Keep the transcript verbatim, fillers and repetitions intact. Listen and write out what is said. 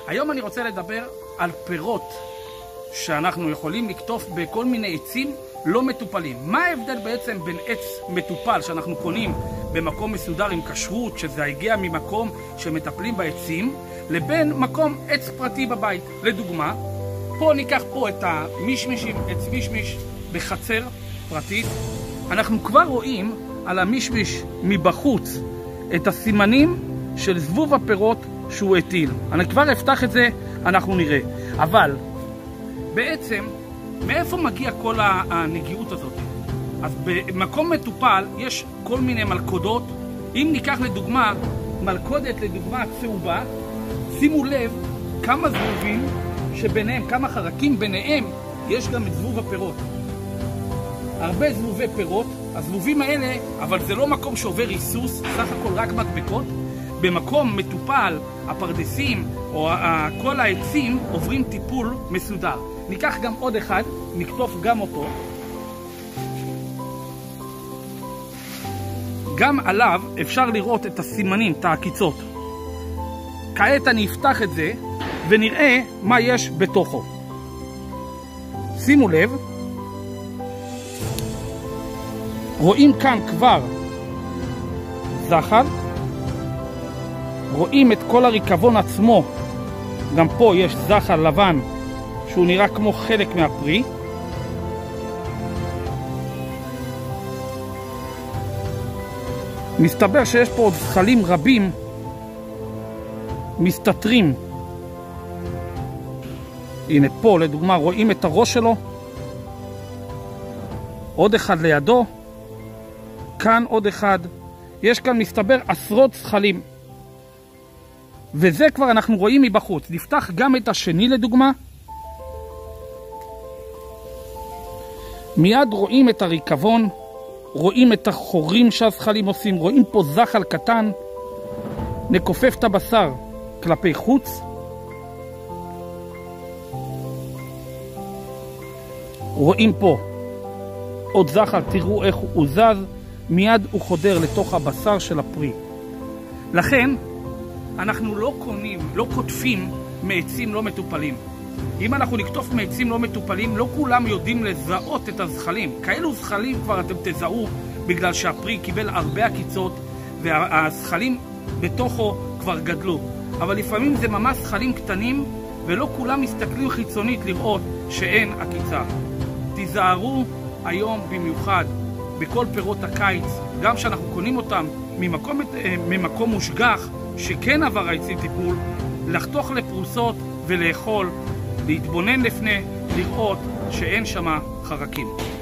היום אני רוצה לדבר על פירות שאנחנו יכולים לקטוף בכל מיני עצים לא מטופלים. מה ההבדל בעצם בין עץ מטופל שאנחנו קונים במקום מסודר עם כשרות, שזה הגיע ממקום שמטפלים בעצים, לבין מקום עץ פרטי בבית? לדוגמה, פה ניקח פה את המשמישים, עץ משמיש בחצר פרטית. אנחנו כבר רואים על המשמיש מבחוץ את הסימנים של זבוב הפירות שהוא הטיל. אני כבר אפתח את זה, אנחנו נראה. אבל בעצם מאיפה מגיע כל הנגיעות הזאת? אז במקום מטופל יש כל מיני מלכודות. אם ניקח לדוגמה מלכודת לדוגמה צהובה, שימו לב כמה זבובים שביניהם, כמה חרקים ביניהם יש גם את זבוב הפירות. הרבה זבובי פירות, הזבובים האלה, אבל זה לא מקום שעובר היסוס, סך הכל רק מדבקות. במקום מטופל, הפרדסים או כל העצים עוברים טיפול מסודר. ניקח גם עוד אחד, נקטוף גם אותו. גם עליו אפשר לראות את הסימנים, את העקיצות. כעת אני אפתח את זה ונראה מה יש בתוכו. שימו לב, רואים כאן כבר זחל, רואים את כל הריקבון עצמו, גם פה יש זחל לבן שהוא נראה כמו חלק מהפרי. מסתבר שיש פה עוד זחלים רבים מסתתרים. הנה פה לדוגמה רואים את הראש שלו, עוד אחד לידו, כאן עוד אחד. יש כאן מסתבר עשרות זחלים, וזה כבר אנחנו רואים מבחוץ. נפתח גם את השני לדוגמה, מיד רואים את הריקבון, רואים את החורים שהזחלים עושים, רואים פה זחל קטן. נכופף את הבשר כלפי חוץ, רואים פה עוד זחל, תראו איך הוא זז, מיד הוא חודר לתוך הבשר של הפרי. לכן אנחנו לא קונים, לא קוטפים מעצים לא מטופלים. אם אנחנו נקטוף מעצים לא מטופלים, לא כולם יודעים לזהות את הזחלים. כאלו זחלים כבר אתם תזהו בגלל שהפרי קיבל הרבה עקיצות והזחלים בתוכו כבר גדלו. אבל לפעמים זה ממש זחלים קטנים ולא כולם מסתכלים חיצונית לראות שאין עקיצה. תיזהרו היום במיוחד בכל פירות הקיץ, גם שאנחנו קונים אותם ממקום, ממקום מושגח שכן עבר העצים טיפול, לחתוך לפרוסות ולאכול, להתבונן לפני, לראות שאין שמה חרקים.